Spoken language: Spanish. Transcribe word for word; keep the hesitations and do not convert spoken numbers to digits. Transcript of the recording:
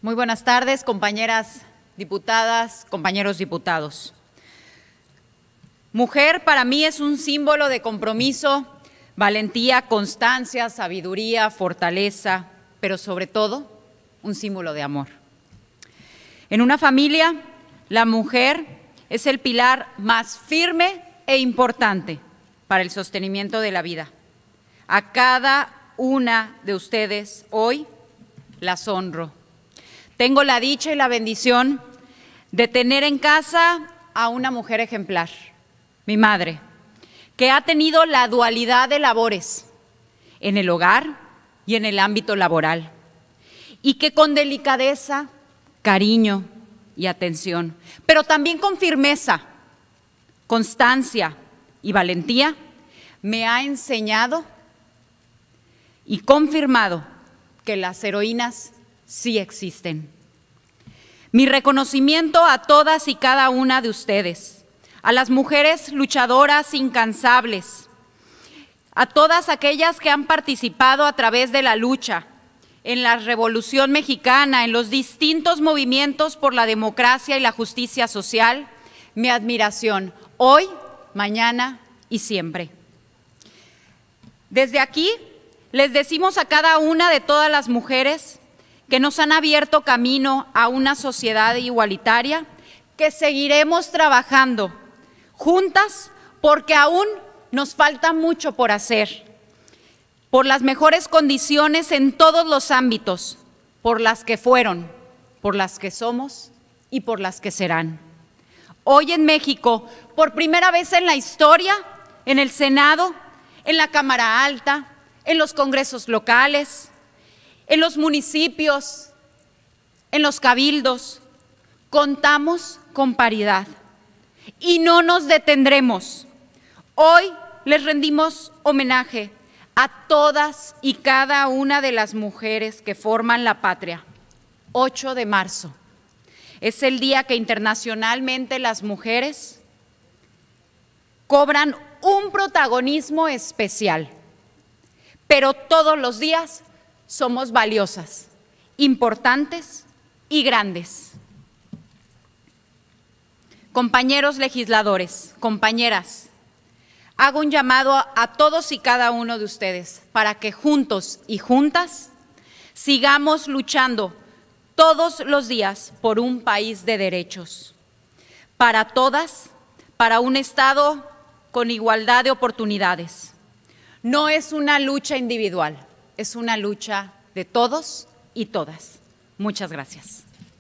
Muy buenas tardes, compañeras diputadas, compañeros diputados. Mujer para mí es un símbolo de compromiso, valentía, constancia, sabiduría, fortaleza, pero sobre todo un símbolo de amor. En una familia, la mujer es el pilar más firme e importante para el sostenimiento de la vida. A cada una de ustedes hoy las honro. Tengo la dicha y la bendición de tener en casa a una mujer ejemplar, mi madre, que ha tenido la dualidad de labores en el hogar y en el ámbito laboral, y que con delicadeza, cariño y atención, pero también con firmeza, constancia y valentía, me ha enseñado y confirmado que las heroínas sí existen. Mi reconocimiento a todas y cada una de ustedes, a las mujeres luchadoras incansables, a todas aquellas que han participado a través de la lucha, en la Revolución Mexicana, en los distintos movimientos por la democracia y la justicia social, mi admiración, hoy, mañana y siempre. Desde aquí, les decimos a cada una de todas las mujeres que nos han abierto camino a una sociedad igualitaria, que seguiremos trabajando juntas porque aún nos falta mucho por hacer, por las mejores condiciones en todos los ámbitos, por las que fueron, por las que somos y por las que serán. Hoy en México, por primera vez en la historia, en el Senado, en la Cámara Alta, en los congresos locales, en los municipios, en los cabildos, contamos con paridad y no nos detendremos. Hoy les rendimos homenaje a todas y cada una de las mujeres que forman la patria. ocho de marzo es el día que internacionalmente las mujeres cobran un protagonismo especial, pero todos los días somos valiosas, importantes y grandes. Compañeros legisladores, compañeras, hago un llamado a todos y cada uno de ustedes para que juntos y juntas sigamos luchando todos los días por un país de derechos, para todas, para un Estado con igualdad de oportunidades. No es una lucha individual, es una lucha de todos y todas. Muchas gracias.